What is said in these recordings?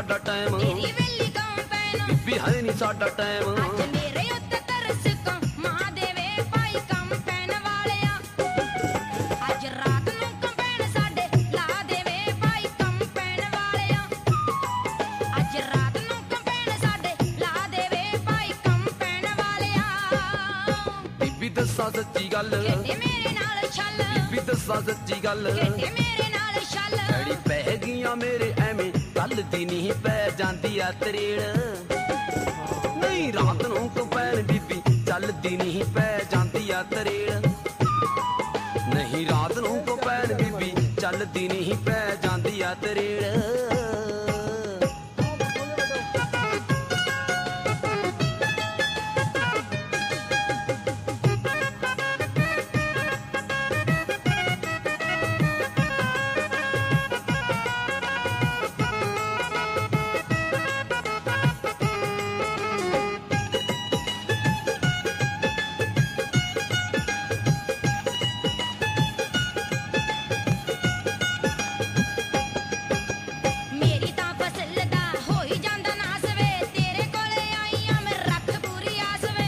ਸਾਡਾ ਟਾਈਮ, ਤੇਰੀ ਵੇਲੀ ਕੌਣ ਪੈਣਾ ਬੀਬੀ ਹੈ ਨਹੀਂ ਸਾਡਾ ਟਾਈਮ। ਅੱਜ ਮੇਰੇ ਉੱਤੇ ਤਰਸ ਕੋ ਮਾਂ ਦੇਵੇ ਭਾਈ ਕੰਮ ਪੈਣ ਵਾਲਿਆ। ਅੱਜ ਰਾਤ ਨੂੰ ਕੰਪੈਨ ਸਾਡੇ ਲਾ ਦੇਵੇ ਭਾਈ ਕੰਮ ਪੈਣ ਵਾਲਿਆ। ਅੱਜ ਰਾਤ ਨੂੰ ਕੰਪੈਨ ਸਾਡੇ ਲਾ ਦੇਵੇ ਭਾਈ ਕੰਮ ਪੈਣ ਵਾਲਿਆ। ਬੀਬੀ ਦੱਸਾਂ ਸੱਚੀ ਗੱਲ, ਖੇਡੇ ਮੇਰੇ ਨਾਲ ਛੱਲ, ਬੀਬੀ ਦੱਸਾਂ ਸੱਚੀ ਗੱਲ, ਖੇਡੇ ਮੇਰੇ ਨਾਲ ਛੱਲ। ਡੈਡੀ ਪੈ ਗਈਆਂ ਮੇਰੇ ਐਵੇਂ ਕੱਲ ਦੀ ਨਹੀਂ ਪੈ ਜਾਂਦੀ ਆ ਤਰੇੜ। ਨਹੀਂ ਰਾਤ ਨੂੰ ਕੰਪੈਨ ਬੀਬੀ ਚੱਲਦੀ ਨਹੀਂ ਪੈ ਜਾਂਦੀ ਆ ਤਰੇੜ। ਨਹੀਂ ਰਾਤ ਨੂੰ ਕੰਪੈਨ ਬੀਬੀ ਚੱਲਦੀ ਨਹੀਂ ਪੈ ਜਾਂਦੀ ਆ ਤਰੇੜ। ਮੇਰੀ ਤਾਂ ਫਸਲ ਦਾ ਹੋਈ ਜਾਂਦਾ ਨਾਸ ਵੇ, ਤੇਰੇ ਕੋਲੇ ਆਈ ਆਂ ਮੈਂ ਰੱਖ ਪੂਰੀ ਆਸ ਵੇ।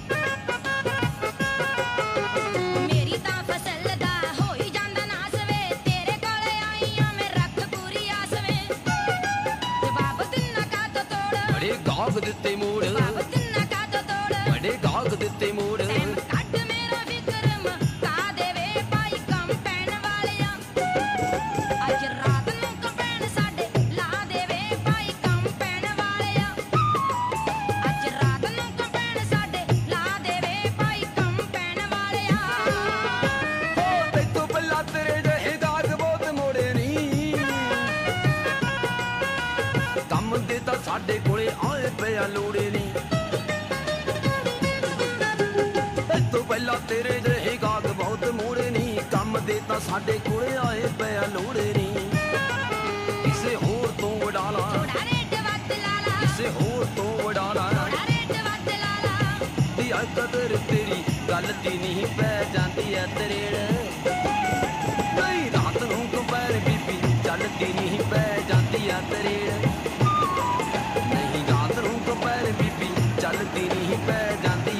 ਮੇਰੀ ਤਾਂ ਫਸਲ ਦਾ ਹੋਈ ਜਾਂਦਾ ਨਾਸ ਵੇ, ਤੇਰੇ ਕੋਲੇ ਆਈ ਆਂ ਮੈਂ ਰੱਖ ਪੂਰੀ ਆਸ ਵੇ। ਜਵਾਬ ਦਿਨਾ ਕਾਤੋਂ ਤੋੜ, ਬੜੇ ਗਾਗ ਦਿੱਤੇ ਮੋੜ, ਜਵਾਬ ਦਿਨਾ ਕਾਤੋਂ ਤੋੜ। ਬੜੇ ਗਾਗ ਦਿੱਤੇ ਮੋੜ। ਟਾਈਮ ਕੱਢ ਮੇਰਾ ਵਿਕਰਮ ਕਾ ਦੇਵੇ ਭਾਈ ਕੰਮ ਪੈਣ ਵਾਲਿਆ। ਅੱਜ ਰਾਤ ਨੂੰ ਕੰਪੈਨ ਸਾਡੇ ਲਾ ਦੇਵੇ ਭਾਈ ਕੰਮ ਪੈਣ ਵਾਲਿਆ। ਅੱਜ ਰਾਤ ਨੂੰ ਕੰਪੈਨ ਸਾਡੇ ਲਾ ਦੇਵੇ ਭਾਈ ਕੰਮ ਪੈਣ ਵਾਲਿਆ। ਓ ਤੈਥੋਂ ਪਹਿਲਾਂ ਤੇਰੇ ਜਿਹੇ ਗਾਗ ਬਹੁਤ ਮੋੜੇ ਨੀ, ਕੰਮ ਦੇ ਤਾਂ ਸਾਡੇ ਕੋਲੇ ਆਏ ਪਿਆ ਲੋੜੇ ਨੀ। ਤੈਥੋਂ ਪਹਿਲਾਂ ਤੇਰੇ ਜਿਹੇ ਗਾਗ ਬਹੁਤ ਮੋੜੇ ਨੀ, ਕੰਮ ਦੇ ਤਾਂ ਸਾਡੇ ਕੋਲੇ ਆਏ ਪਿਆ ਲੋੜੇ ਨੀ। ਕਿਸੇ ਹੋਰ ਤੋਂ ਵਡਾ ਲਾ, ਥੋੜਾ ਰੇਟ ਵੱਧ ਲਾ ਲਾ, ਕਿਸੇ ਹੋਰ ਤੋਂ ਵਡਾ ਲਾ, ਥੋੜਾ ਰੇਟ ਵੱਧ ਲਾ ਲਾ। ਦੀ ਆ ਕਦਰ ਤੇਰੀ ਗੱਲ ਦੀ ਨਹੀਂ ਪੈ ਜਾਂਦੀ ਐ ਤਰੇੜ। ਨਹੀਂ ਰਾਤ ਨੂੰ ਕੰਪੈਨ ਬੀਬੀ ਚੱਲਦੀ ਨਹੀਂ ਪੈ ਜਾਂਦੀ ਐ ਤਰੇੜ। ਨਹੀਂ ਰਾਤ ਨੂੰ ਕੰਪੈਨ ਬੀਬੀ ਚੱਲਦੀ ਨਹੀਂ ਪੈ ਜਾਂਦੀ